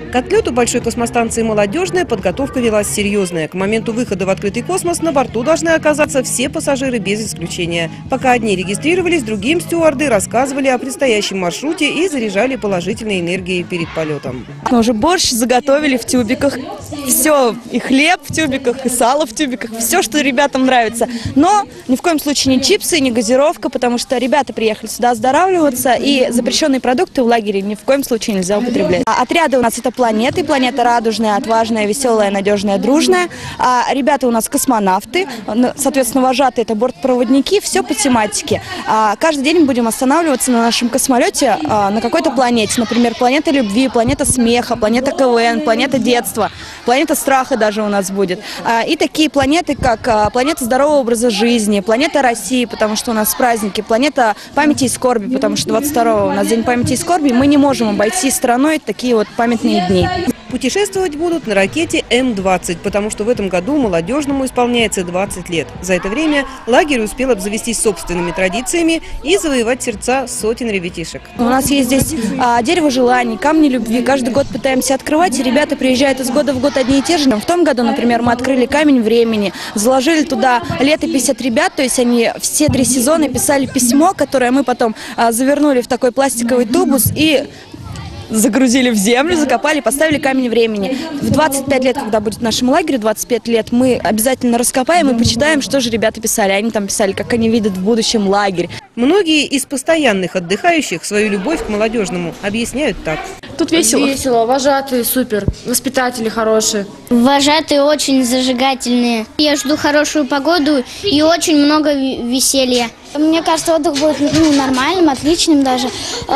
К отлету большой космостанции «Молодежная» подготовка велась серьезная. К моменту выхода в открытый космос на борту должны оказаться все пассажиры без исключения. Пока одни регистрировались, другим стюарды рассказывали о предстоящем маршруте и заряжали положительной энергией перед полетом. Мы уже борщ заготовили в тюбиках. Все, и хлеб в тюбиках, и сало в тюбиках, все, что ребятам нравится. Но ни в коем случае не чипсы, не газировка, потому что ребята приехали сюда оздоравливаться, и запрещенные продукты в лагере ни в коем случае нельзя употреблять. Отряды у нас это планеты. Планета радужная, отважная, веселая, надежная, дружная. Ребята у нас космонавты, соответственно, вожатые это бортпроводники, все по тематике. Каждый день мы будем останавливаться на нашем космолете на какой-то планете. Например, планета любви, планета смеха, планета КВН, планета детства, планета страха даже у нас будет. И такие планеты, как планета здорового образа жизни, планета России, потому что у нас праздники, планета памяти и скорби, потому что 22-го у нас День памяти и скорби, мы не можем обойти стороной такие вот памятные дни. Путешествовать будут на ракете М-20, потому что в этом году «Молодежному» исполняется 20 лет. За это время лагерь успел обзавестись собственными традициями и завоевать сердца сотен ребятишек. У нас есть здесь дерево желаний, камни любви. Каждый год пытаемся открывать, и ребята приезжают из года в год одни и те же. В том году, например, мы открыли камень времени, заложили туда летопись от ребят, то есть они все 3 сезона писали письмо, которое мы потом завернули в такой пластиковый тубус и загрузили в землю, закопали, поставили камень времени. В 25 лет, когда будет нашему лагерю 25 лет, мы обязательно раскопаем и почитаем, что же ребята писали. Они там писали, как они видят в будущем лагерь. Многие из постоянных отдыхающих свою любовь к «Молодежному» объясняют так. Тут весело. Весело, вожатые супер, воспитатели хорошие. Вожатые очень зажигательные. Я жду хорошую погоду и очень много веселья. Мне кажется, отдых будет нормальным, отличным даже.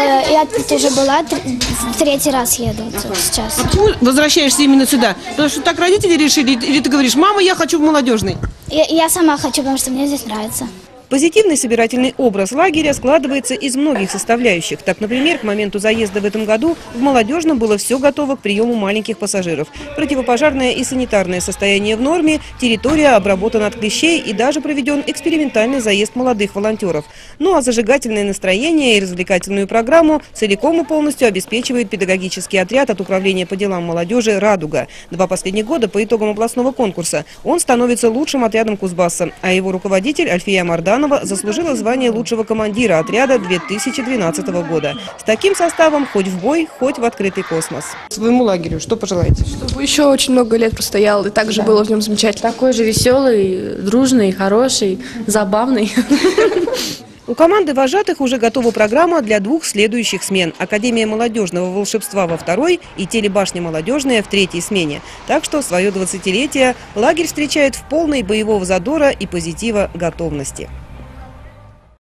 Я тут уже была, 3-й раз еду сейчас. А почему возвращаешься именно сюда? Потому что так родители решили, или ты говоришь: мама, я хочу в «Молодежный»? Я сама хочу, потому что мне здесь нравится. Позитивный собирательный образ лагеря складывается из многих составляющих. Так, например, к моменту заезда в этом году в «Молодежном» было все готово к приему маленьких пассажиров. Противопожарное и санитарное состояние в норме, территория обработана от клещей и даже проведен экспериментальный заезд молодых волонтеров. Ну а зажигательное настроение и развлекательную программу целиком и полностью обеспечивает педагогический отряд от Управления по делам молодежи «Радуга». 2 последних года по итогам областного конкурса он становится лучшим отрядом Кузбасса, а его руководитель Альфия Марданова заслужила звание лучшего командира отряда 2012 года. С таким составом хоть в бой, хоть в открытый космос. Своему лагерю что пожелаете? Чтобы еще очень много лет простоял, и также было в нем замечательно. Такой же веселый, дружный, хороший, забавный. У команды вожатых уже готова программа для 2 следующих смен. Академия молодежного волшебства во 2-й и телебашня «Молодежная» в 3-й смене. Так что свое 20-летие лагерь встречает в полной боевого задора и позитива готовности.